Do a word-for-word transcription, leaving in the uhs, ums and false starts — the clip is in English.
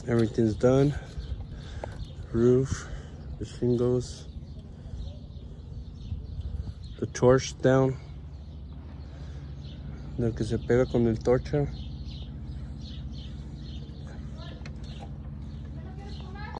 Everything's done. Roof, the shingles, the torch down. Lo que se pega con el torcha.